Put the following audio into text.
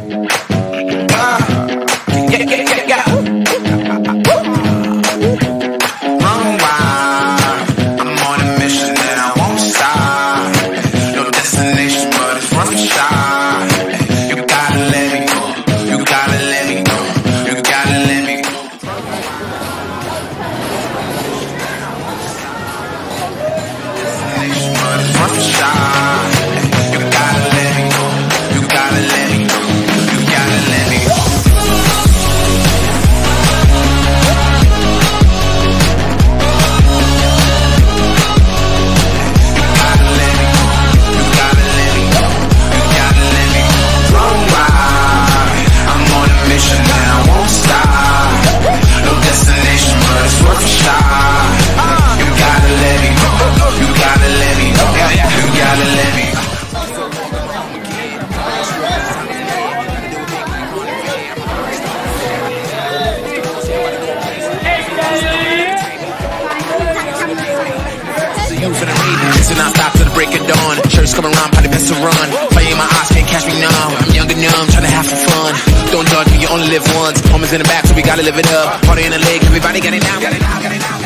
And I stop till the break of dawn. Shirts coming around, probably best to run. Fire in my eyes, can't catch me now. I'm young and numb, trying to have some fun. Don't judge me, you only live once. Home is in the back, so we gotta live it up. Party in the leg, everybody got it now.